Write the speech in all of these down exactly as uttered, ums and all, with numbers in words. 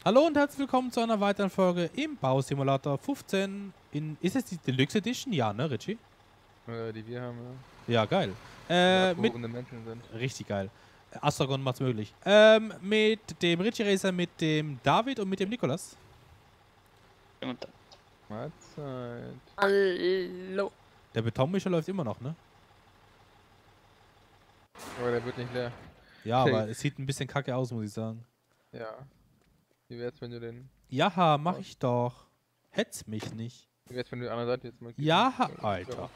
Hallo und herzlich willkommen zu einer weiteren Folge im Bausimulator fünfzehn. In, ist es die Deluxe Edition? Ja, ne, Richie? Äh, die wir haben, ja. Ja, geil. Die Äh, mit, abgehobene Menschen sind. richtig geil. Astragon macht's möglich. Ähm, mit dem Richie Racer, mit dem David und mit dem Nikolas. Mahlzeit. Hallo. Der Betonmischer läuft immer noch, ne? Aber der wird nicht leer. Ja, Okay. aber es sieht ein bisschen kacke aus, muss ich sagen. Ja. Wie wär's, wenn du den. Ja, mach ich doch. Hetz mich nicht. Wie wär's, wenn du die andere Seite jetzt mal gehst? Ja, Alter.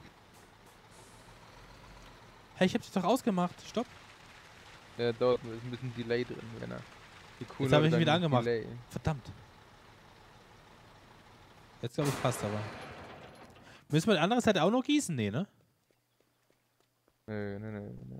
Hey, ich hab dich doch ausgemacht. Stopp. Ja, dort ist ein bisschen Delay drin, wenn er. Die Jetzt habe ich ihn wieder sagen angemacht. Delay. Verdammt. Jetzt glaube ich passt aber. Müssen wir die andere Seite auch noch gießen? Nee, ne? Nö, nö, nö, nö.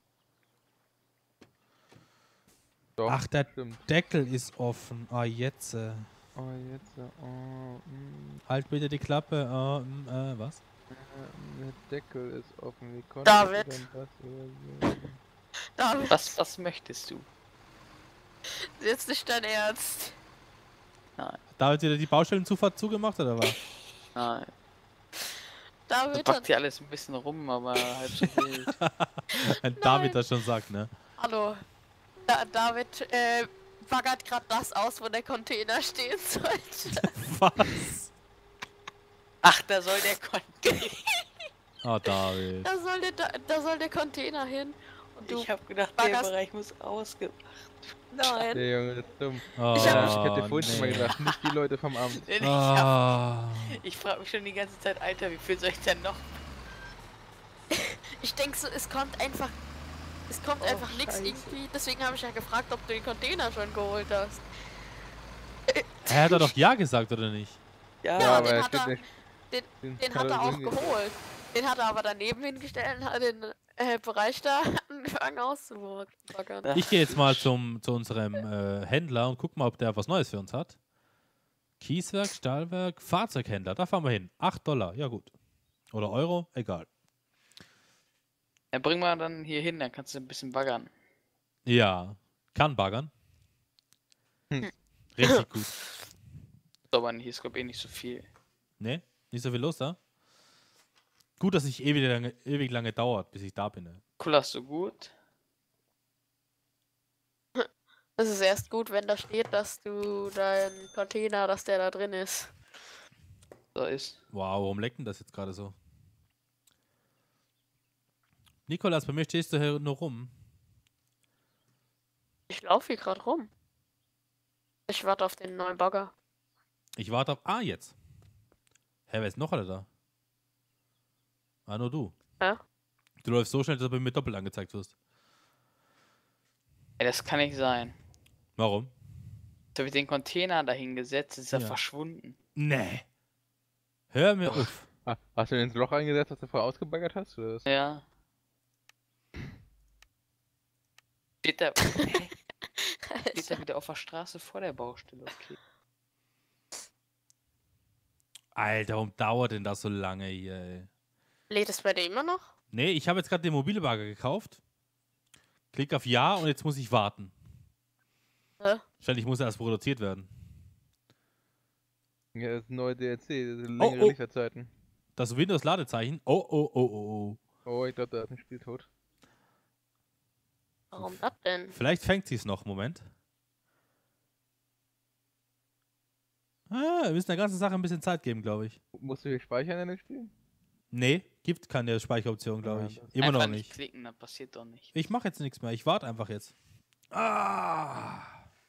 Doch, Ach, der stimmt. Deckel ist offen. Ah, jetzt. Äh. Oh, jetzt. Oh, mm, Halt bitte die Klappe. Ah, mm, äh, was? äh, der Deckel ist offen. Wie konnte David. denn das übersehen? David, Was, was möchtest du? jetzt nicht dein Ernst. Nein, Da wird wieder die Baustellenzufahrt zugemacht oder was? nein. David Das hat, packt hier alles ein bisschen rum, aber halb so wild. Wenn David das schon sagt, ne? hallo. Da, David äh, baggert gerade das aus, wo der Container stehen sollte. Was? Ach, da soll der Container. Oh, David. Da soll der, da, da soll der Container hin. Und du, Ich hab gedacht, der baggerst- Bereich muss ausge... nein. Der Junge ist dumm. Oh, Ich Ich hab- hätte vorhin schon mal nee. gesagt, nicht die Leute vom Amt. Ich, hab, Ah. ich frag mich schon die ganze Zeit, Alter, wie viel soll ich denn noch? Ich denke so, es kommt einfach, es kommt Oh, einfach nichts Scheiße. irgendwie. Deswegen habe ich ja gefragt, ob du den Container schon geholt hast. Er hat doch Ja gesagt, oder nicht? Ja, Ja, aber den er hat steht er- nicht. den- Den, Den kann hat er auch irgendwie- geholt. Den hat er aber daneben hingestellt und hat den äh, Bereich da angefangen auszubaggern. Ach, Ich gehe jetzt mal zum, zu unserem äh, Händler und guck mal, ob der was Neues für uns hat. Kieswerk, Stahlwerk, Fahrzeughändler. Da fahren wir hin. acht Dollar. Ja, gut. Oder Euro. Egal. ja, bring mal dann hier hin, dann kannst du ein bisschen baggern. Ja. Kann baggern. Hm. Richtig gut. So, aber hier ist, glaube ich, eh nicht so viel. Ne? Nicht so viel los da? Gut, dass es nicht ewig lange, ewig lange dauert, bis ich da bin. Ne? Cool, hast du gut. Es ist erst gut, wenn da steht, dass du dein Container, dass der da drin ist. So ist. Wow, warum leckt denn das jetzt gerade so? Nikolas, bei mir stehst du hier nur rum. Ich laufe hier gerade rum. Ich warte auf den neuen Bagger. Ich warte auf... Ah, jetzt. Hä, wer ist noch alle da? Ah, nur du. Ja? Du läufst so schnell, dass du bei mir doppelt angezeigt wirst. Ey, das kann nicht sein. Warum? Jetzt habe ich den Container dahin gesetzt, ist er Ja. verschwunden. Nee. Hör mir auf. Ah, hast du den ins Loch eingesetzt, das du vorher ausgebaggert hast? Oder was? Ja. Steht da, hä? Steht da wieder auf der Straße vor der Baustelle, okay. Alter, warum dauert denn das so lange hier, ey? Lädt es bei dir immer noch? Nee, ich habe jetzt gerade den mobile Bagger gekauft. Klick auf Ja und jetzt muss ich warten. Hä? Wahrscheinlich muss erst produziert werden. Ja, das ist ein neuer D L C, das sind Oh, längere oh. Lieferzeiten. Das Windows-Ladezeichen. Oh, oh, oh, oh, oh. Oh, ich glaube, da ist ein Spiel tot. Warum das denn? Vielleicht fängt sie es noch. Moment. Ah, wir müssen der ganzen Sache ein bisschen Zeit geben, glaube ich. Musst du hier speichern in dem Spiel? Nee, gibt keine Speicheroption, glaube Ja, ich. das- Immer Einfach noch nicht nicht. klicken, dann passiert doch nicht. Ich mache jetzt nichts mehr. Ich warte einfach jetzt. Ah.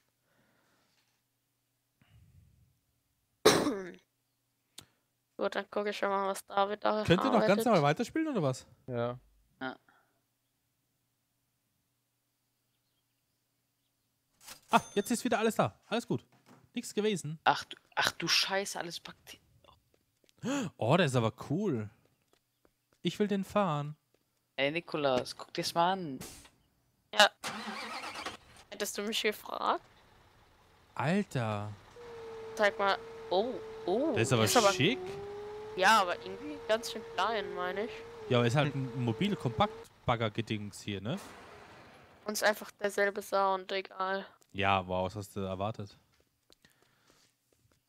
Gut, dann gucke ich schon mal, was David da Könnt ihr noch ganz arbeitet. normal weiterspielen oder was? Ja. Ah, jetzt ist wieder alles da. Alles gut. Nichts gewesen. Ach, du, ach du Scheiße, alles packt. Oh, der ist aber cool. Ich will den fahren. Ey, Nikolas, guck dir's mal an. Ja. Hättest du mich gefragt? Alter. Zeig mal. Oh, oh. Der ist aber schick. Ja, aber irgendwie ganz schön klein, meine ich. Ja, aber ist halt ein mobile Kompakt-Bagger-Gedings hier, ne? Und ist einfach derselbe Sound, egal. Ja, wow, was hast du erwartet?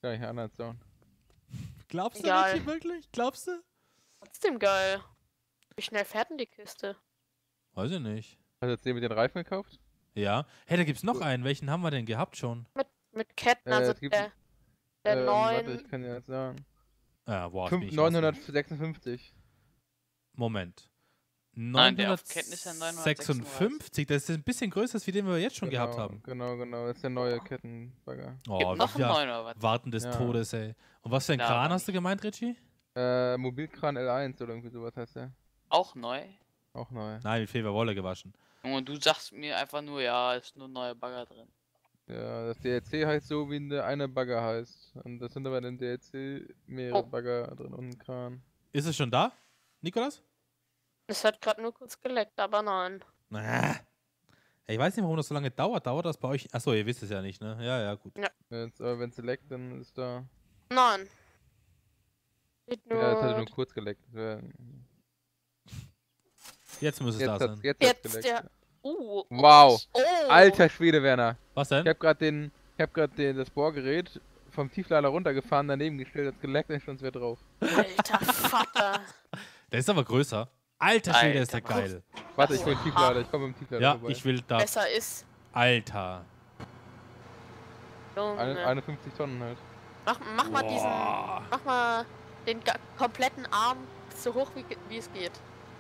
Kann ich anders sagen. Glaubst du, Egal. Richie, wirklich? Glaubst du? Trotzdem geil. Wie schnell fährt denn die Kiste? Weiß ich nicht. Hast du jetzt den mit den Reifen gekauft? Ja. Hey, da gibt's noch einen. Welchen haben wir denn gehabt schon? Mit Ketten, Äh, also es gibt- der, der Ähm, neuen. Warte, ich kann dir das sagen. Ah, boah, Fünf- bin ich ausgegangen. neunhundertsechsundfünfzig. Moment. Nein, der auf Ketten ist ja neunhundertsechsundfünfzig, das ist ein bisschen größer, als wie den wir jetzt schon genau, gehabt haben. Genau, genau. Das ist der neue Kettenbagger. Oh, Gibt noch einen ja, neuen oder was? Warten des Ja. Todes, ey. Und was für ein Na, Kran aber hast du gemeint, Richie? Äh, Mobilkran L eins oder irgendwie sowas heißt der. Auch neu? Auch neu. Nein, mit Feberwolle gewaschen. Und du sagst mir einfach nur, ja, ist nur ein neuer Bagger drin. Ja, das D L C heißt so, wie der eine Bagger heißt. Und das sind aber in dem D L C mehrere Oh. Bagger drin und ein Kran. Ist es schon da, Nikolas? Es hat gerade nur kurz geleckt, aber nein. Na. Ich weiß nicht, warum das so lange dauert. Dauert das bei euch? Achso, ihr wisst es ja nicht, ne? Ja, ja, gut. Jetzt, aber wenn es leckt, dann ist da. Nein. Sieht nur. Ja, das hat nur kurz geleckt. Ja, Jetzt muss es Jetzt da hat's, sein. jetzt hat's Jetzt geleckt. der. Uh. Wow. Oh. Alter Schwede, Werner. Was Ich denn? hab grad den, ich hab grad den, das Bohrgerät vom Tieflader runtergefahren, daneben gestellt, hat's geleckt und schon wieder drauf. Alter Vater. Der ist aber größer. Alter Schwede, ist der Alter, geil. Warte, ich hol den Tieflader, ich komme mit dem Tieflader Ja, vorbei. ich will da. Besser ist. Alter. Junge. Eine, einundfünfzig Tonnen halt. Mach, mach mal diesen. Boah. Mach mal den ga- kompletten Arm so hoch wie, ge- wie es geht.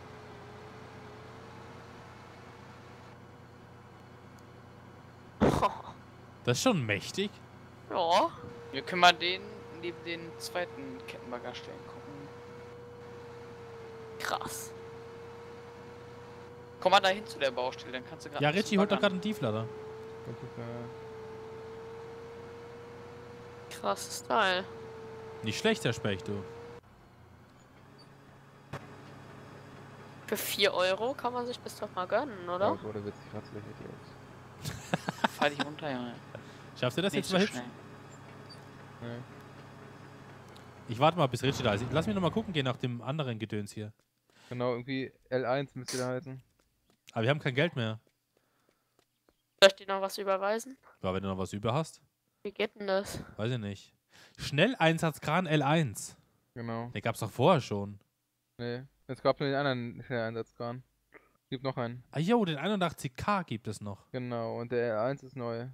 Das ist schon mächtig. Ja. Wir können mal den neben den zweiten Kettenbagger stellen, gucken. Krass. Komm mal da hin zu der Baustelle, dann kannst du gerade. Ja, Richie holt doch gerade einen Tieflader. Und Tieflader. Krass Style. Nicht schlecht, der Specht, du. Für vier Euro kann man sich das doch mal gönnen, Oh, oder? Gott, da wird sich Ratzlöcher los. Fahr dich runter, Junge. Schafft ihr das Nicht jetzt so mal hübsch? schnell. Nee. Ich warte mal, bis Richie da ist. Ich- Lass mich noch mal gucken gehen nach dem anderen Gedöns hier. Genau, irgendwie L eins müsste der heißen. Aber wir haben kein Geld mehr. Soll ich dir noch was überweisen? Ja, wenn du noch was über hast. Wie geht denn das? Weiß ich nicht. Schnelleinsatzkran L eins. Genau. Den gab's doch vorher schon. Nee. Es gab nur den anderen Schnelleinsatzkran. Gibt noch einen. Ah jo, den einundachtzig K gibt es noch. Genau, und der L eins ist neu.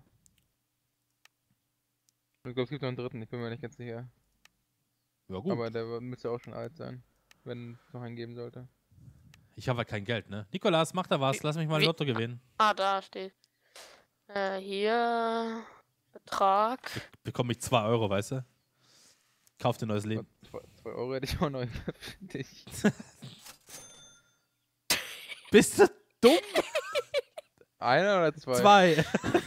Ich glaube, es gibt noch einen dritten, ich bin mir nicht ganz sicher. Ja gut. Aber der müsste auch schon alt sein, wenn es noch einen geben sollte. Ich habe halt kein Geld, ne? Nikolas, mach da was. Wie- Lass mich mal ein wie- Lotto gewinnen. Ah, da steht. Äh, hier. Betrag. Bekomme ich zwei Euro, weißt du? Kauf dir neues Leben. zwei Euro hätte ich auch noch für dich. Bist du dumm? Einer oder zwei? Zwei.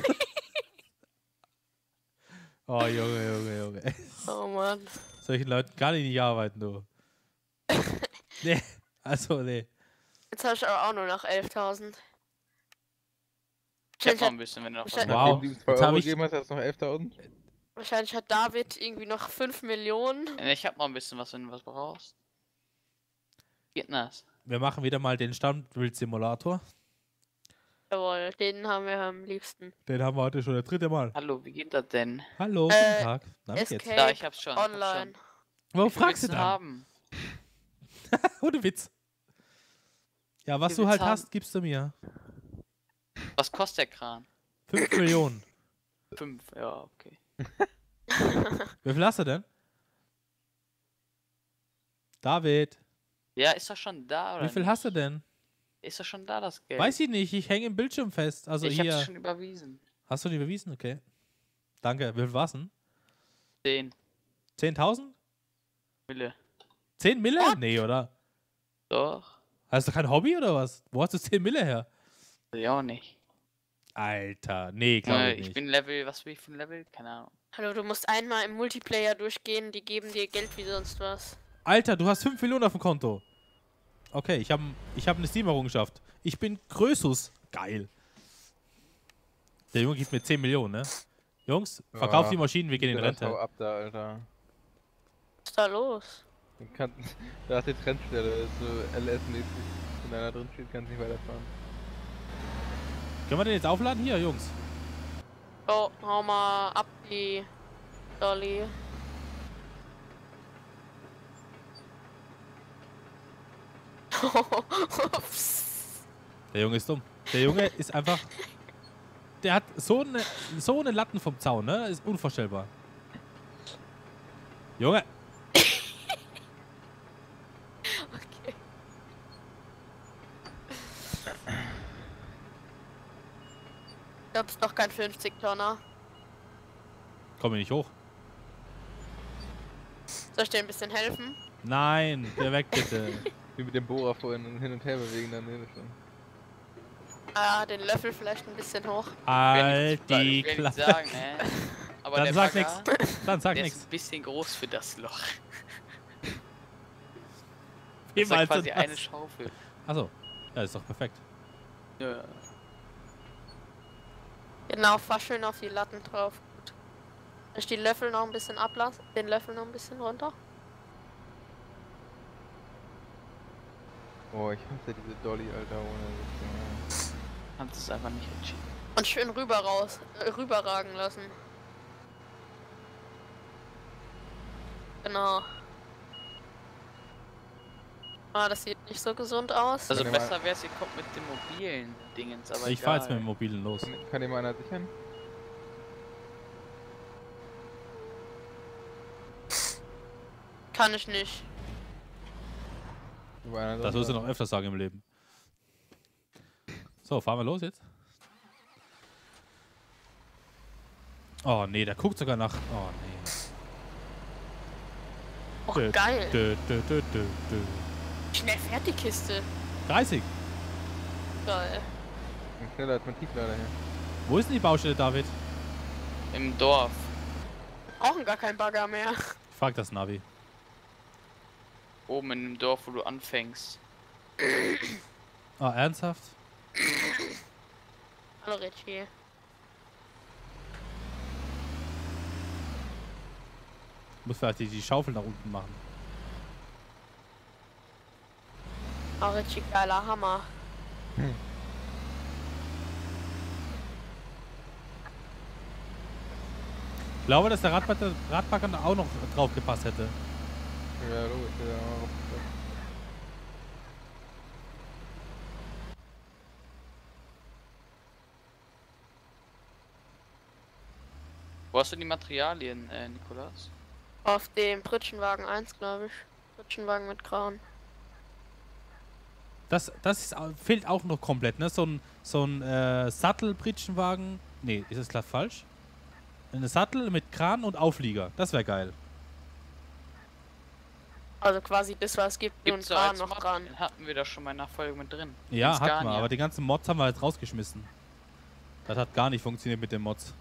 Oh, Junge, Junge, Junge. Oh Mann. Solchen Leuten kann ich nicht arbeiten, du. Nee, also, nee. Jetzt habe ich aber auch nur noch elftausend. Ich hab noch Wahrscheinlich, ein bisschen, wenn du noch was Wahrscheinlich- Wow. Nachdem du ihm zwei Jetzt hab Euro ich- gegeben hast, hast du noch elftausend? wahrscheinlich hat David irgendwie noch fünf Millionen. hast. Ich hab noch ein bisschen was, wenn du was brauchst. Geht denn das? Wir machen wieder mal den Stammbild-Simulator. Jawohl, den haben wir am liebsten. Den haben wir heute schon das dritte Mal. Hallo, wie geht das denn? Hallo, Äh, guten Tag. Na, wie geht's? Escape Da, ich hab's schon. ich hab's Online. schon. Warum Wie viel fragst du willst dann? haben? Ohne Witz. Ja, was Wie du willst halt haben? hast, gibst du mir. Was kostet der Kran? Fünf Millionen. Fünf, ja, okay. Wie viel hast du denn? David, Ja, ist doch schon da, oder? wie viel nicht? hast du denn? Ist doch schon da, das Geld? Weiß ich nicht, ich hänge im Bildschirm fest. Also ich hier. hab's schon überwiesen. Hast du die überwiesen? Okay. Danke. Wie viel war's denn? Zehn zehntausend? Mille. zehn Mille? Nee, oder? Doch. Hast du kein Hobby oder was? Wo hast du zehn Mille her? Ja, auch nicht. Alter, nee, glaube Äh, ich ich nicht. bin Level, was bin ich für ein Level? Keine Ahnung. Hallo, du musst einmal im Multiplayer durchgehen, die geben dir Geld wie sonst was. Alter, du hast fünf Millionen auf dem Konto. Okay, ich habe ich hab eine Steam-Errungenschaft. Ich bin Grösus. Geil. Der Junge gibt mir zehn Millionen, ne? Jungs, verkauf Ja, die Maschinen, wir gehen in Bitte, das hau Rente. ab da, Alter. Was ist da los? Du kannst, da ist die Trendstelle, das ist so L S-mäßig. Wenn einer drin steht, kannst du nicht weiterfahren. Können wir den jetzt aufladen? Hier, Jungs. Oh, hau mal ab die Dolly. Ups. Der Junge ist dumm. Der Junge ist einfach... Der hat so eine, so eine Latten vom Zaun, ne? Ist unvorstellbar. Junge! Okay. Ich hab's doch kein fünfzig Tonner. Komm ich nicht hoch. Soll ich dir ein bisschen helfen? Nein, geh weg bitte. Wie mit dem Bohrer vorhin hin und her bewegen, dann nee, das schon. Ah, den Löffel vielleicht ein bisschen hoch. Halt Ich will die nicht- ich will nicht Klappe. sagen, ne? Aber Dann der sag Bagger, nix. Dann sag der ist nichts. ein bisschen groß für das Loch. Wie Das ist ja meinst du quasi das? eine Schaufel. Achso. Ja, ist doch perfekt. Ja. Genau, fahr schön auf die Latten drauf. Gut. Soll ich die Löffel noch ein bisschen ablassen? Den Löffel noch ein bisschen runter? Oh, ich hasse diese Dolly, Alter, ohne das. Kannst es einfach nicht entschieden. Und schön rüber raus, äh, rüberragen lassen. Genau. Ah, das sieht nicht so gesund aus. Also Kann ich mal- besser wäre es, ihr kommt mit dem mobilen Dingens, aber Ich fahr jetzt egal. mit dem Mobilen los. Kann, kann dir mal einer sichern? Kann ich nicht. Über einer Das Sonne. wirst du noch öfter sagen im Leben. So, fahren wir los jetzt? Oh nee, der guckt sogar nach... Oh nee. Och, Dö, geil. Dö, dö, dö, dö, dö. Schnell fährt die Kiste. dreißig. Geil. Schneller als mein Tieflader hier. Wo ist denn die Baustelle, David? Im Dorf. Brauchen gar keinen Bagger mehr. Ich frag das Navi. Oben in dem Dorf, wo du anfängst. Ah, ernsthaft? Hallo Richie. Muss vielleicht die, die Schaufel nach unten machen. Oh, Richie, geiler Hammer. Ich glaube, dass der Radbagger, Radbagger auch noch drauf gepasst hätte. Ja, logisch, der auch. Wo hast du die Materialien, äh, Nikolas? Auf dem Pritschenwagen eins, glaube ich. Pritschenwagen mit Grauen. Das, das ist, au- fehlt auch noch komplett, ne? So ein, so ein äh, Sattel-Pritschenwagen. Nee, ist das klar falsch? Eine Sattel mit Kran und Auflieger. Das wäre geil. Also quasi das, was es gibt, nur ein Gibt's so Kran als noch Mod, dran. den hatten wir da schon mal in der Folge mit drin. Ja, In hat man, Scania. aber die ganzen Mods haben wir halt rausgeschmissen. Das hat gar nicht funktioniert mit den Mods.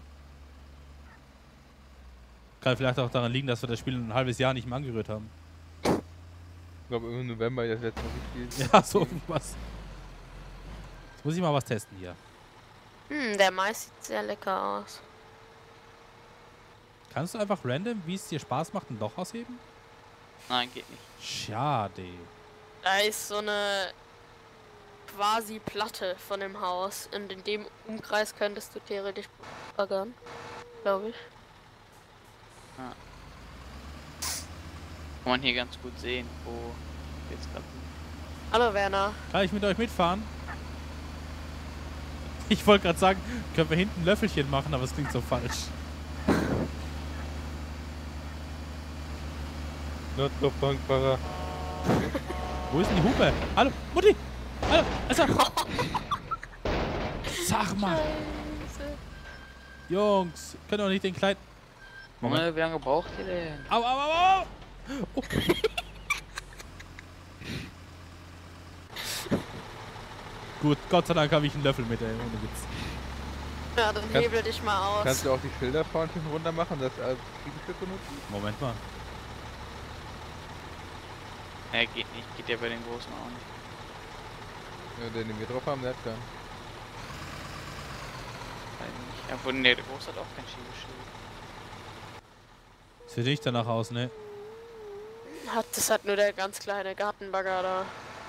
Kann vielleicht auch daran liegen, dass wir das Spiel ein halbes Jahr nicht mehr angerührt haben. Ich glaube, im November das letzte Mal gespielt. Ja, so irgendwas. Jetzt muss ich mal was testen hier. Hm, der Mais sieht sehr lecker aus. Kannst du einfach random, wie es dir Spaß macht, ein Loch ausheben? Nein, geht nicht. Schade. Da ist so eine quasi Platte von dem Haus. Und in dem Umkreis könntest du theoretisch baggern. Glaube ich. Kann man hier ganz gut sehen, wo jetzt gerade. Hallo Werner. Kann ich mit euch mitfahren? Ich wollte gerade sagen, können wir hinten ein Löffelchen machen, aber es klingt so falsch. Notdruckbankfahrer. Wo ist denn die Hupe? Hallo, Mutti! Hallo, also. Sag mal, Scheiße. Jungs, könnt ihr auch nicht den kleinen... Moment. Junge, wie lange braucht ihr denn? Au, au, au, au! Oh. Gut, Gott sei Dank habe ich einen Löffel mit, ey, ohne Witz. Ja, dann Kannst- hebel dich mal aus. Kannst du auch die Schilder vorne schon runter machen, das als Schiebestück benutzen? Moment mal. Ne, geht nicht. Geht ja bei den Großen auch nicht. Ja, den, den wir drauf haben, der hat keinen. Weiß nicht. Ja, obwohl, ne, der Große hat auch kein Schiebeschild. Sieht nicht danach aus, ne? Hat, das hat nur der ganz kleine Gartenbagger da.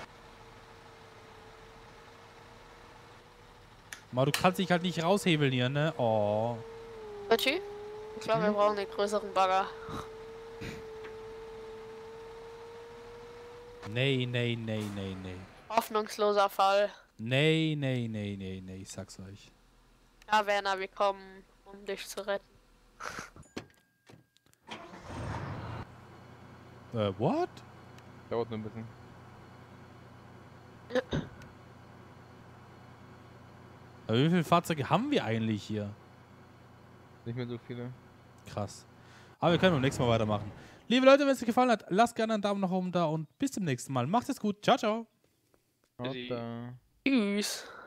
Aber du kannst dich halt nicht raushebeln hier, ne? Oh. Richie? Ich glaube, wir brauchen den größeren Bagger. Nee, nee, nee, nee, nee. Hoffnungsloser Fall. Nee, nee, nee, nee, nee, ich sag's euch. Ja, Werner, wir kommen, um dich zu retten. Äh, what? Dauert nur ein bisschen. Aber wie viele Fahrzeuge haben wir eigentlich hier? Nicht mehr so viele. Krass. Aber wir können beim nächsten Mal weitermachen. Liebe Leute, wenn es euch gefallen hat, lasst gerne einen Daumen nach oben da und bis zum nächsten Mal. Macht es gut. Ciao, ciao. Haut Die- da. Tschüss.